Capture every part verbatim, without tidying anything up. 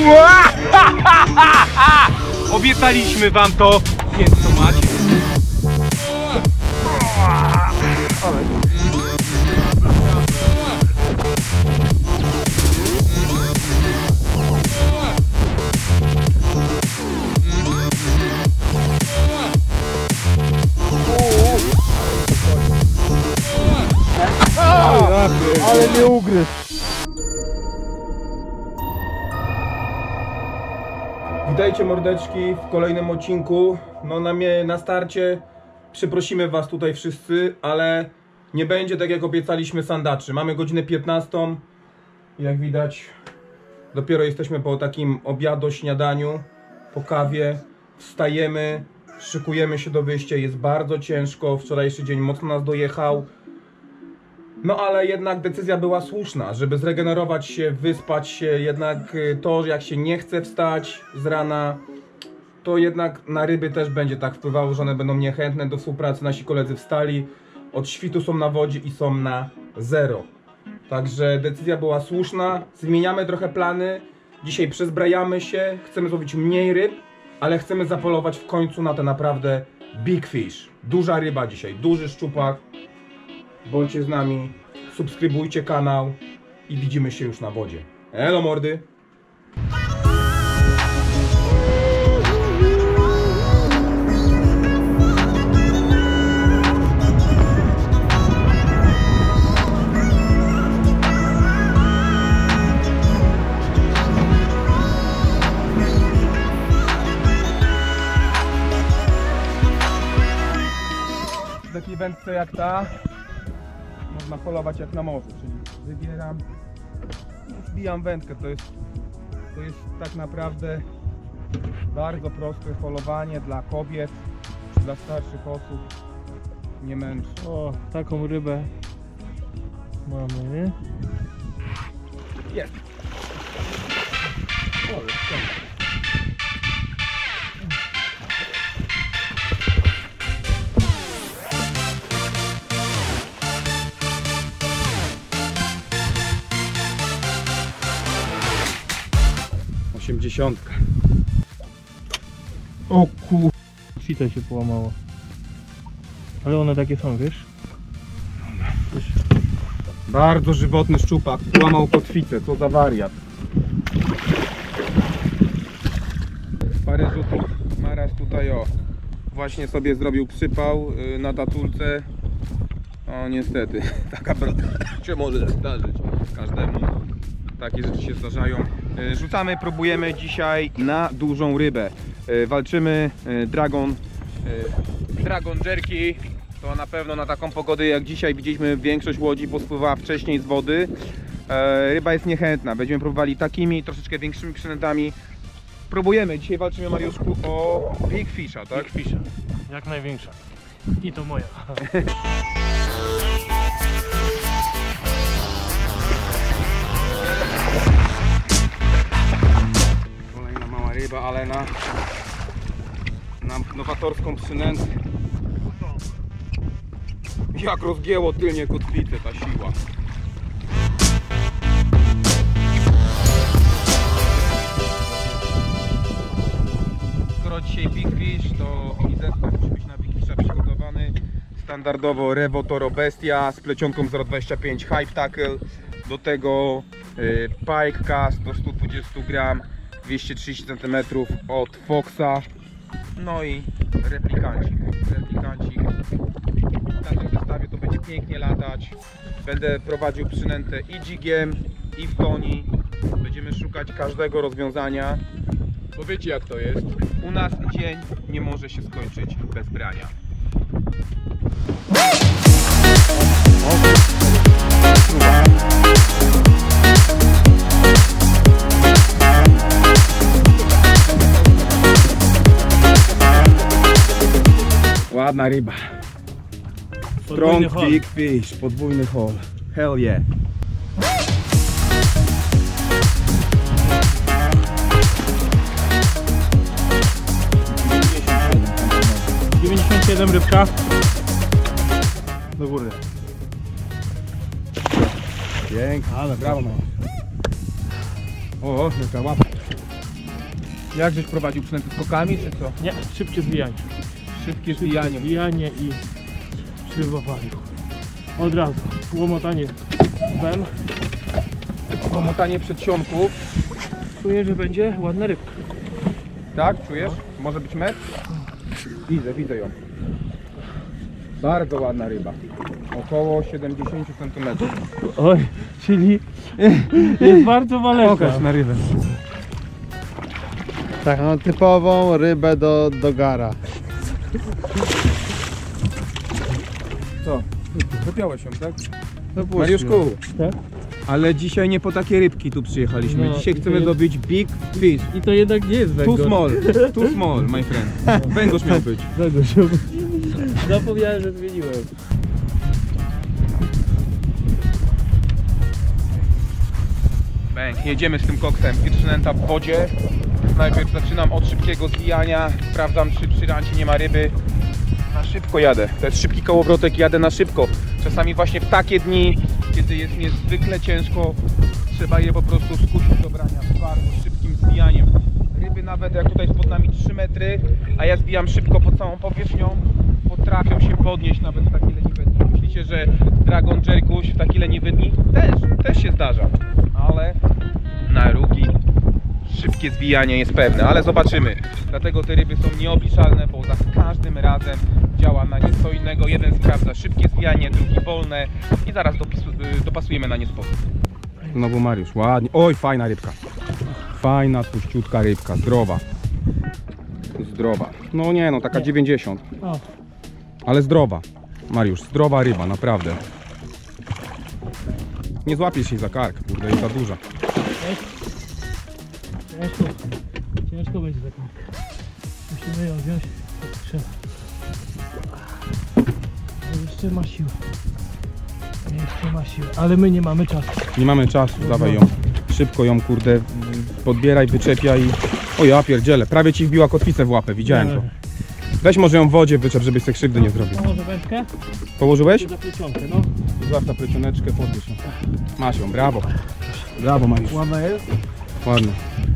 Obiecaliśmy wam to, więc to macie. Ale mnie ugryzł. Witajcie mordeczki w kolejnym odcinku. No na mnie na starcie przeprosimy was tutaj wszyscy, ale nie będzie tak jak obiecaliśmy sandaczy. Mamy godzinę piętnastą. Jak widać dopiero jesteśmy po takim obiadu, śniadaniu, po kawie. Wstajemy, szykujemy się do wyjścia. Jest bardzo ciężko. Wczorajszy dzień mocno nas dojechał. No ale jednak decyzja była słuszna, żeby zregenerować się, wyspać się. Jednak to, jak się nie chce wstać z rana, to jednak na ryby też będzie tak wpływało, że one będą niechętne do współpracy. Nasi koledzy wstali, od świtu są na wodzie i są na zero. Także decyzja była słuszna, zmieniamy trochę plany. Dzisiaj przezbrajamy się, chcemy zrobić mniej ryb, ale chcemy zapolować w końcu na te naprawdę big fish. Duża ryba dzisiaj, duży szczupak. Bądźcie z nami, subskrybujcie kanał i widzimy się już na wodzie. Elo mordy! W takiej wędce jak ta można polować jak na morzu, czyli wybieram, wbijam wędkę. To jest, to jest tak naprawdę bardzo proste polowanie dla kobiet, dla starszych osób, nie męczy. O, taką rybę mamy. Jest! O, jest ciągle. osiemdziesiątka. O kur... Sito się połamało. Ale one takie są, wiesz? Bardzo żywotny szczupak, połamał kotwicę, co za wariat. Parę rzutów, Maras tutaj o, właśnie sobie zrobił przypał yy, na tatulce. O niestety, taka broda się może zdarzyć każdemu. Takie rzeczy się zdarzają. Yy, rzucamy, próbujemy dzisiaj na dużą rybę. Yy, walczymy yy, Dragon, yy, Dragon Jerky. To na pewno na taką pogodę jak dzisiaj widzieliśmy, większość łodzi pospływała wcześniej z wody. E, ryba jest niechętna. Będziemy próbowali takimi troszeczkę większymi przynętami. Próbujemy. Dzisiaj walczymy, Mariuszku, o Big Fisha, tak? Big Fisha. Jak największa. I to moja. Kolejna mała ryba, ale na, na nowatorską przynętę. Jak rozgięło tylnie kotwicę ta siła. Skoro dzisiaj Big Fish, to i zestaw musi być na Big Fisha przygotowany. Standardowo Revo Toro Bestia z plecionką zero dwadzieścia pięć Hype Tackle. Do tego y, Pike Cast do stu dwudziestu gram, dwieście trzydzieści centymetrów od Foxa. No i replikancik. replikancik. Na tym zestawie to będzie pięknie latać. Będę prowadził przynętę i dzigiem, i w toni. Będziemy szukać każdego rozwiązania. Bo wiecie jak to jest. U nas dzień nie może się skończyć bez brania. Ładna ryba. Strong big fish, podwójny haul. Hell yeah. dziewięćdziesiąt siedem rybka. Do góry. Pięknie. Ale brawo. O, jaka łapa. Jak żeś prowadził przynęty skokami, czy co? Nie, szybkie zwijanie. Szybkie zwijanie. Zwijanie i przy wawariu. Od razu. Łomotanie wem. Pomotanie przedsionków. Czuję, że będzie ładna rybka. Tak, czujesz? Może być metr? Widzę, widzę ją. Bardzo ładna ryba. Około siedemdziesiąt centymetrów. Oj, czyli jest bardzo maleczka. Pokaż na rybę. Tak, no typową rybę do, do gara. Co? Wypiąłeś ją, tak? No puść Mariuszku, Tak? ale dzisiaj nie po takie rybki tu przyjechaliśmy. No, dzisiaj i to chcemy jest- zdobyć big fish. I to jednak nie jest Too węgorz. small, too small, my friend. Węgorz miał być. Węgorz. Zapomniałem, że zmieniłem. Bęk, jedziemy z tym koksem i przynęta w wodzie. Najpierw zaczynam od szybkiego zwijania. Sprawdzam, czy przy rancie nie ma ryby. Na szybko jadę. To jest szybki kołowrotek, jadę na szybko. Czasami właśnie w takie dni, kiedy jest niezwykle ciężko, trzeba je po prostu skusić do brania z bardzo szybkim zwijaniem. Ryby nawet jak tutaj spod nami trzy metry, a ja zbijam szybko pod całą powierzchnią, potrafią się podnieść nawet w takie leniwe dni. Myślicie, że Dragon Jerkuś w takie leniwe dni? Też, też się zdarza. Ale na rugi szybkie zwijanie jest pewne, ale zobaczymy. Dlatego te ryby są nieobliczalne, bo za każdym razem działa na nie co innego. Jeden sprawdza szybkie zwijanie, drugi wolne i zaraz dopisu- dopasujemy na nie sposób. Znowu Mariusz, ładnie. Oj, fajna rybka. Fajna, tłuściutka rybka, zdrowa. Zdrowa. No nie no, taka dziewięćdziesiąt. O, Ale zdrowa. Mariusz, zdrowa ryba, naprawdę. Nie złapiesz jej za kark, kurde, jest za duża. ciężko. Ciężko będzie za kark. Musimy ją wziąć. Tak trzeba. Ale jeszcze ma siłę. Jeszcze ma siłę. Ale my nie mamy czasu. Nie mamy czasu, dawaj ją. Szybko ją, kurde, podbieraj, wyczepiaj i... O ja pierdzielę, prawie ci wbiła kotwicę w łapę, widziałem to. Weź może ją w wodzie wyczep, żebyś sobie krzywdy nie zrobił. Może wędkę? Położyłeś? Czy za plecionkę, no. Złap na plecioneczkę, podbierz ją. Masz ją, brawo. Brawo, Mariusz. Ładna jest? Ładnie.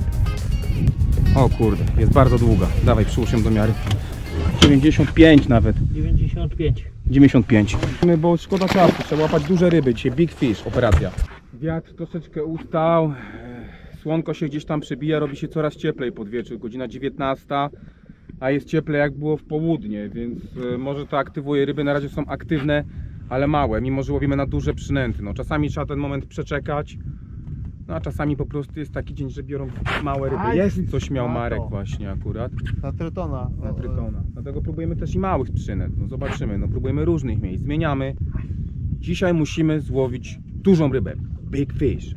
O kurde, jest bardzo długa. Dawaj, przyłóż ją do miary. dziewięćdziesiąt pięć nawet. dziewięćdziesiąt pięć. dziewięćdziesiąt pięć. Bo szkoda czasu, trzeba łapać duże ryby. Dzisiaj big fish operacja. Wiatr troszeczkę ustał. Słonko się gdzieś tam przebija, robi się coraz cieplej pod wieczór. Godzina dziewiętnasta, a jest cieplej jak było w południe, więc może to aktywuje. Ryby na razie są aktywne, ale małe, mimo że łowimy na duże przynęty. No, czasami trzeba ten moment przeczekać. No a czasami po prostu jest taki dzień, że biorą małe ryby. Jest coś miał Marek właśnie akurat. Na trytona. Na trytona. Dlatego próbujemy też i małych przynęt. No zobaczymy, no próbujemy różnych miejsc. Zmieniamy. Dzisiaj musimy złowić dużą rybę. Big fish.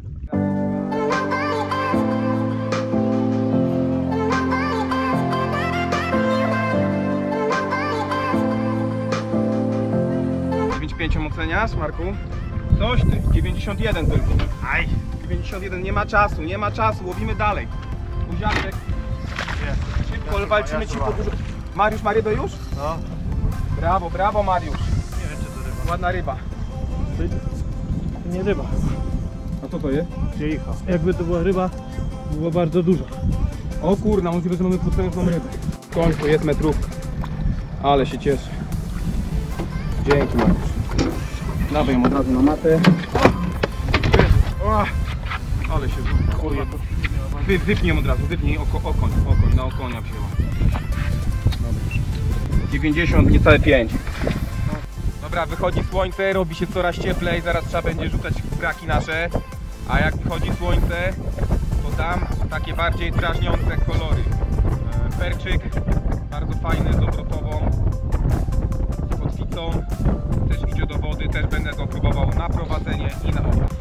dziewięćdziesiąt pięć oceniasz, Marku? Coś ty, dziewięćdziesiąt jeden tylko. Aj, dziewięćdziesiąt jeden, nie ma czasu, nie ma czasu, łowimy dalej. Buziaczek. Szybko walczymy ci po dużo. Mariusz ma rybę już? No. Brawo, brawo Mariusz. Nie wiem, czy to ryba. Ładna ryba. Nie ryba. A co to jest? Cicho. Jakby to była ryba, była bardzo duża. O kurna, możliwe, że mamy potężną rybę. W końcu jest metrówka. Ale się cieszę. Dzięki Mariusz. Dawaj ją od razu na matę. O! Ale się kurwa. Wy, wypnij ją od razu, wypnij oko, okoń, okoń, na okonia wzięła. Dobra. dziewięćdziesiąt, niecałe pięć. Dobra, wychodzi słońce, robi się coraz cieplej, zaraz trzeba będzie rzucać braki nasze. A jak wychodzi słońce, to dam takie bardziej drażniące kolory. E, perczyk, bardzo fajny, z obrotową, z kotwicą. Też idzie do wody, też będę go próbował na prowadzenie i na obrot.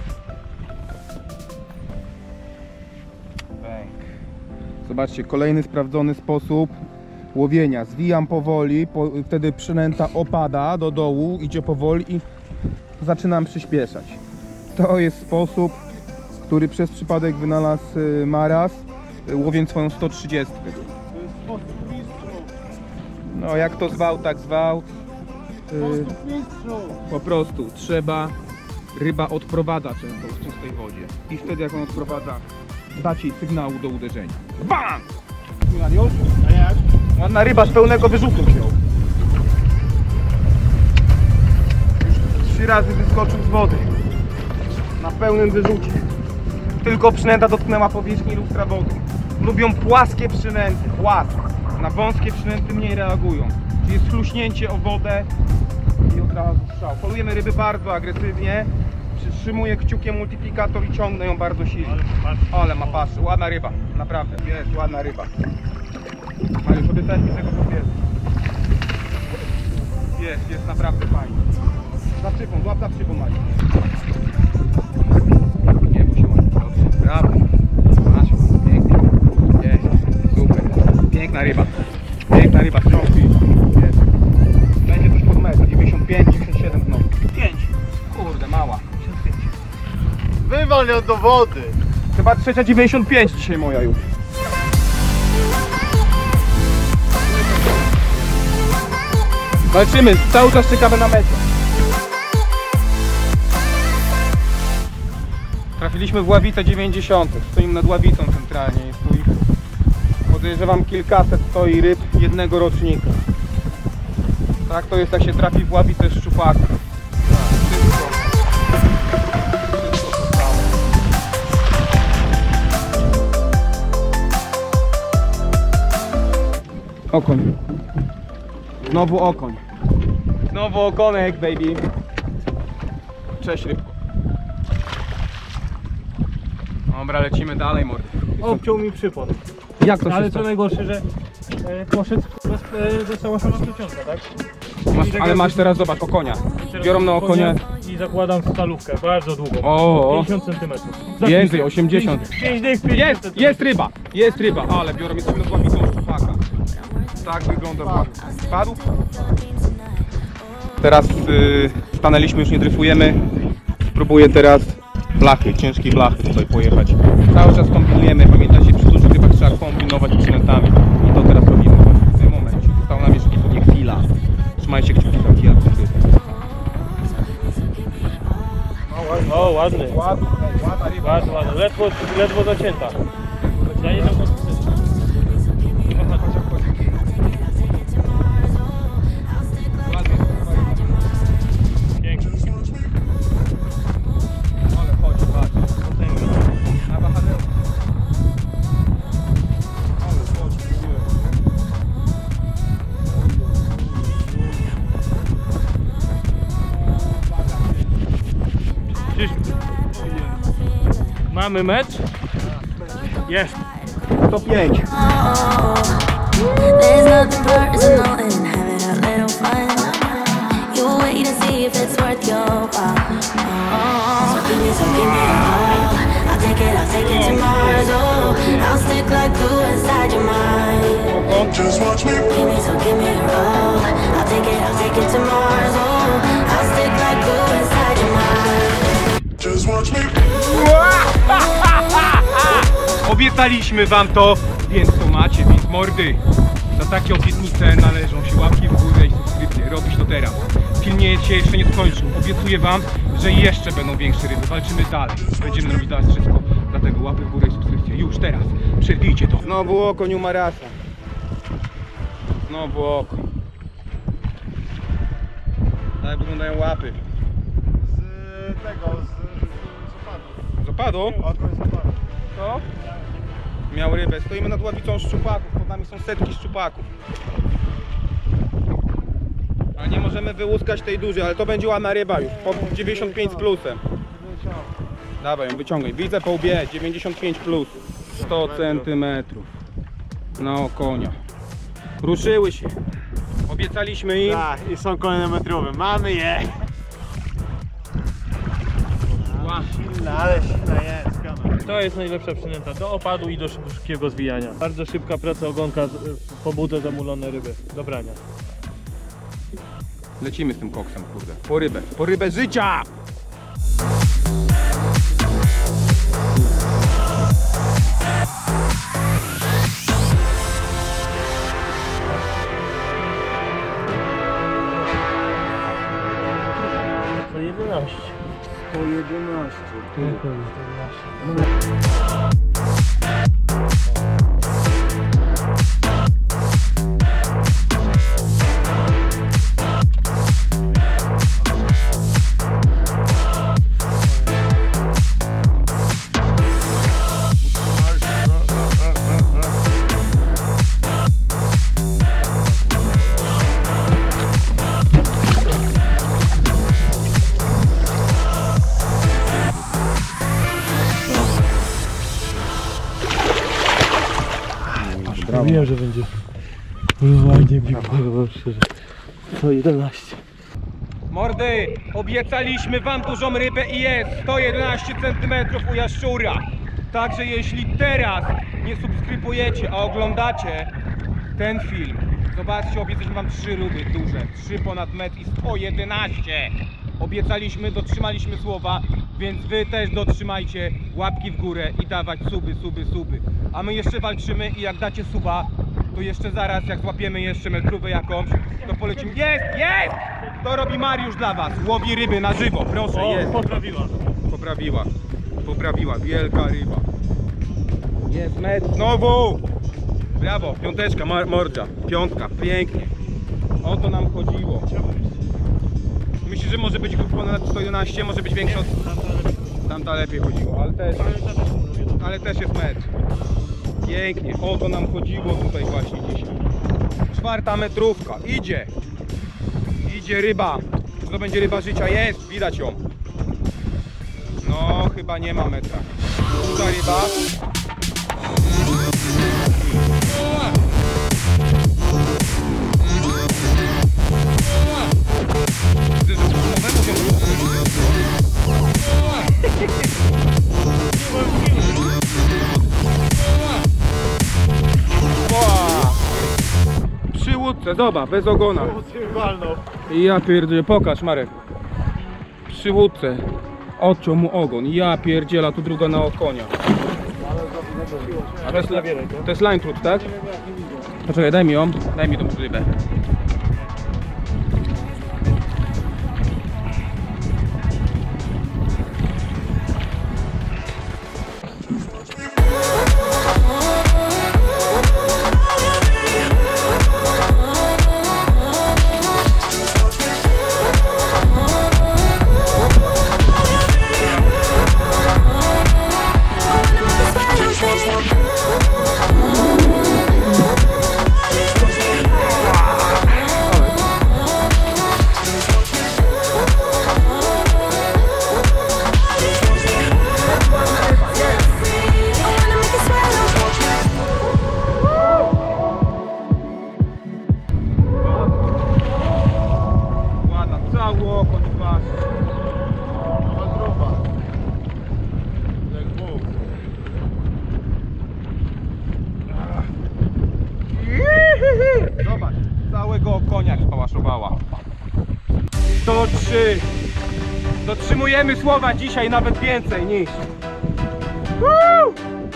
Zobaczcie, kolejny sprawdzony sposób łowienia. Zwijam powoli, po, wtedy przynęta opada do dołu, idzie powoli i zaczynam przyspieszać. To jest sposób, który przez przypadek wynalazł Maras, łowiąc swoją sto trzydzieści. No jak to zwał, tak zwał. Yy, po prostu trzeba, ryba odprowadza często w czystej wodzie. I wtedy jak on odprowadza, dać jej sygnału do uderzenia. Bam! Mariusz? A jak? Ładna ryba z pełnego wyrzutu wziął. Już trzy razy wyskoczył z wody. Na pełnym wyrzucie. Tylko przynęta dotknęła powierzchni lustra wody. Lubią płaskie przynęty, płaskie. Na wąskie przynęty mniej reagują. Czyli jest chluśnięcie o wodę i od razu strzał. Polujemy ryby bardzo agresywnie. Przytrzymuję kciukiem multiplikator i ciągnę ją bardzo silnie. Ale ma paszy, ładna ryba, naprawdę. Jest ładna ryba. Mariusz, obiecałeś mi tego podbierać. Jest, jest naprawdę fajnie. Za przypą, złap za przypą, Mariusz. Nie bój się, Mariusz. Brawo. Masz, pięknie. Jest, super. Piękna ryba. Piękna ryba, strong fish. Jest. Będzie coś pod metr, dziewięćdziesiąt pięć, dziewięćdziesiąt siedem znowu. pięć. Kurde, mała. Wywal ją do wody. Chyba trzecia dziewięćdziesiąt pięć dzisiaj moja już. Walczymy, cały czas czekamy na mecz. Trafiliśmy w ławicę dziewięćdziesiąt. Stoimy nad ławicą centralnie. Jest tu ich, podejrzewam, kilkaset stoi ryb jednego rocznika. Tak to jest, jak się trafi w ławicę szczupaków. Okoń. Znowu okoń. Znowu okonek, baby. Cześć, rybko. Dobra, lecimy dalej, mordy. Obciął mi przypon. Jak to się Ale co stało? najgorsze, że e, poszedł bez, e, została sama przeciąga, tak? Masz, ale masz teraz, zobacz, okonia. Biorą na okonie. I zakładam stalówkę, bardzo długą. O, pięćdziesiąt centymetrów. więcej, osiemdziesiąt. pięć dych, pięćdziesiąt Jest, centymetrów. jest ryba, jest ryba, ale biorą mi sobie nad ławicą szczupaka. Tak wygląda ławicą. Spadł? Teraz y, stanęliśmy, już nie dryfujemy. Spróbuję teraz blachy, ciężkiej blachy tutaj pojechać. Cały czas kombinujemy, pamiętajcie, przy dużych rybach trzeba kombinować przynętami. I to teraz robimy w tym momencie. Została nam jeszcze dosłownie chwila. Trzymajcie kciuki za wielką rybę. O, ładny. Ładna, ładna ryba. Bardzo ładny. Ledwo, ledwo zacięta. Ja nie wiem, pięknie. Ale chodź, patrz. Na wahadełku. Ale chodź, Mamy mecz? Jest. sto pięć. There's nothing personal in having a little fun. You wait and see if it's worth your while. So give me, so give me all. I'll take it, I'll take it to Mars. Oh, I'll stick like glue inside your mind. Just watch me. Give me, so give me all. I'll take it, I'll take it to Mars. Oh, I'll stick like glue inside your mind. Just watch me. Obiecaliśmy wam to, więc to macie, więc mordy. Za takie obietnice należą się łapki w górę i subskrypcje. Robić to teraz. Film nie się jeszcze nie skończył. Obiecuję wam, że jeszcze będą większe ryby. Walczymy dalej. Będziemy robić dalej wszystko. Dlatego łapy w górę i subskrypcje. Już teraz. Przerwijcie to. Znowu okoń u Marasa. Znowu okoń. Tak wyglądają łapy. Z tego, z, z Zapadu? Okoń zapadł. Co? Miał rybę. Stoimy nad ławicą szczupaków. Pod nami są setki szczupaków. Ale nie możemy wyłuskać tej dużej, ale to będzie ładna ryba już. Po dziewięćdziesiąt pięć z plusem. Dawaj ją, wyciągaj. Widzę po łbie. dziewięćdziesiąt pięć plus. sto centymetrów. Na okonia. Ruszyły się. Obiecaliśmy im. Tak, i są kolejne metrowe. Mamy je! Silna, ale silna jest, kamer. To jest najlepsza przynęta do opadu i do szybkiego zwijania. Bardzo szybka praca ogonka, pobudza zamulone ryby do brania. Lecimy z tym koksem, kurde. Po rybę. Po rybę życia! To jedenaście. Po jedenaście. Mówiłem, że będzie ładnie biegło, szczerze. sto jedenaście. Mordy, obiecaliśmy wam dużą rybę i jest sto jedenaście centymetrów u jaszczura. Także jeśli teraz nie subskrybujecie, a oglądacie ten film, zobaczcie, obiecaliśmy wam trzy ryby duże, trzy ponad metr i sto jedenaście. Obiecaliśmy, dotrzymaliśmy słowa, więc wy też dotrzymajcie łapki w górę i dawać suby, suby, suby. A my jeszcze walczymy i jak dacie suba, to jeszcze zaraz, jak złapiemy jeszcze metrówę jakąś, to polecimy. Jest, jest! To robi Mariusz dla was. Łowi ryby na żywo, proszę, O, jest. poprawiła. Poprawiła, poprawiła, wielka ryba. Jest metr, znowu! Brawo, piąteczka, mordzia, piątka, pięknie. O to nam chodziło. Myślisz, że może być ponad sto jedenaście, może być większa od... Tamta lepiej chodziło, ale też, ale też jest metr. Pięknie, o to nam chodziło tutaj właśnie dzisiaj. Czwarta metrówka, idzie. Idzie ryba. Czy to będzie ryba życia? Jest, widać ją. No, chyba nie ma metra. Duża ryba. Przy łódce, zobacz, bez ogona. Ja pierdzielę, pokaż Marek. Przy łódce odciął mu ogon. Ja pierdziela, tu druga na okonia. A to jest, to jest line truth, tak? Poczekaj, daj mi ją, daj mi tą rybę. Zobacz, całego konia spałaszowała. sto trzy. Dotrzymujemy słowa dzisiaj, nawet więcej niż. Woo!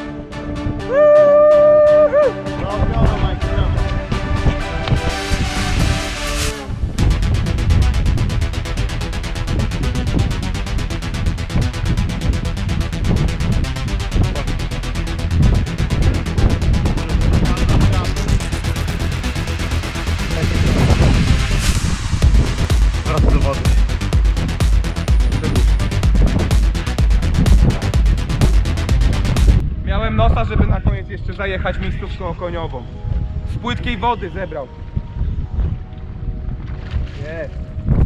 Miałem nosa, żeby na koniec jeszcze zajechać miejscówką okoniową. Z płytkiej wody zebrał. Jest.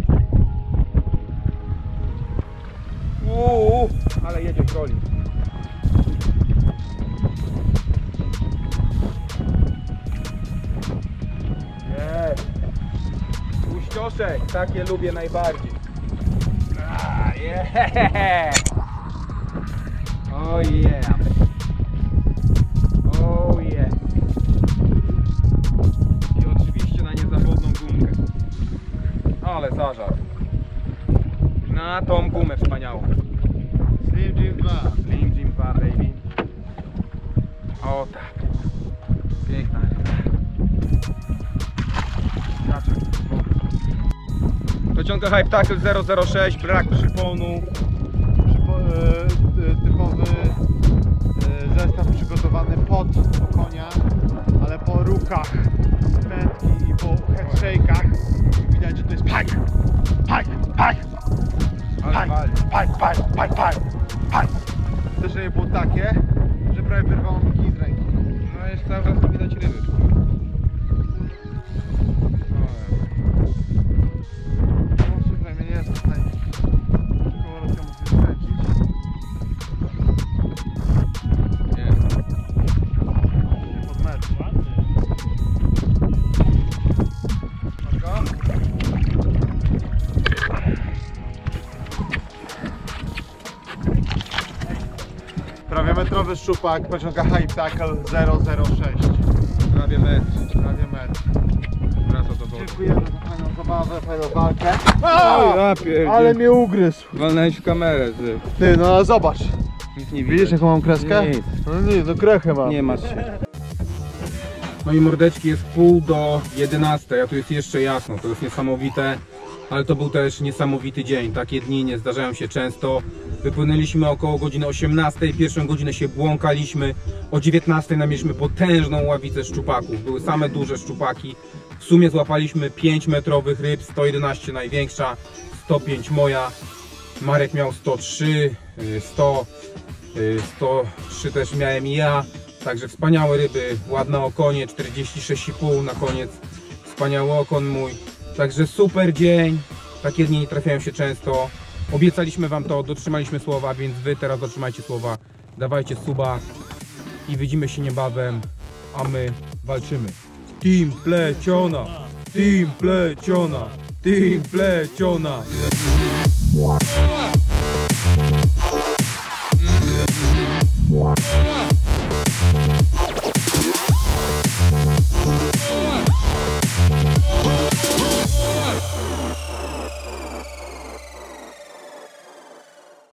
Uuu, ale jedzie w roli. Jest. Uścioszek, takie lubię najbardziej. Ah, yeah. Oh yeah. Oh yeah. I oczywiście na niezawodną gumkę. Ale zażar. Na tą gumę wspaniałą. Slim Jim dwa. Slim Jim dwa, baby. O tak. Piękna ryba. Wyciąga Hype Tackle zero zero sześć, brak przyponu. Przypo, e, e, typowy e, zestaw przygotowany pod okonia, ale po rukach wędki i po headshake'ach widać, że to jest pike, pike, pike, pike, pike, pike, pike, pike, pike. Zderzenie było takie, że prawie wyrwało mi kij z ręki. No jest cały czas tu widać ryby. No słuchaj, mnie nie jest w stanie kołowrotka musi skręcić. Jest. Pod metr. Prawie metrowy szczupak, pociąga Hype Tackle zero zero sześć. Prawie metr. Prawie metr. Wraca do wody. Dziękujemy za fajną zabawę, fajną walkę. Ja pierdzie. Ale mnie ugryzł. Walnąłeś w kamerę, ty. Ty, no ale zobacz. Nic nie Widzisz jaką mam kreskę? Nic. No nie, no krechę mam. Nie masz się. No i mordeczki, jest pół do jedenastej, a tu jest jeszcze jasno, to jest niesamowite. Ale to był też niesamowity dzień, takie dni nie zdarzają się często. Wypłynęliśmy około godziny osiemnastej, pierwszą godzinę się błąkaliśmy. O dziewiętnastej namierzyliśmy potężną ławicę szczupaków, były same duże szczupaki. W sumie złapaliśmy pięć metrowych ryb, sto jedenaście największa, sto pięć moja. Marek miał sto trzy, sto, sto trzy też miałem i ja. Także wspaniałe ryby, ładne okonie, czterdzieści sześć i pół na koniec. Wspaniały okon mój. Także super dzień, takie dni nie trafiają się często. Obiecaliśmy wam to, dotrzymaliśmy słowa, więc wy teraz dotrzymajcie słowa. Dawajcie suba i widzimy się niebawem, a my walczymy. Team Pleciona, Team Pleciona, Team Pleciona.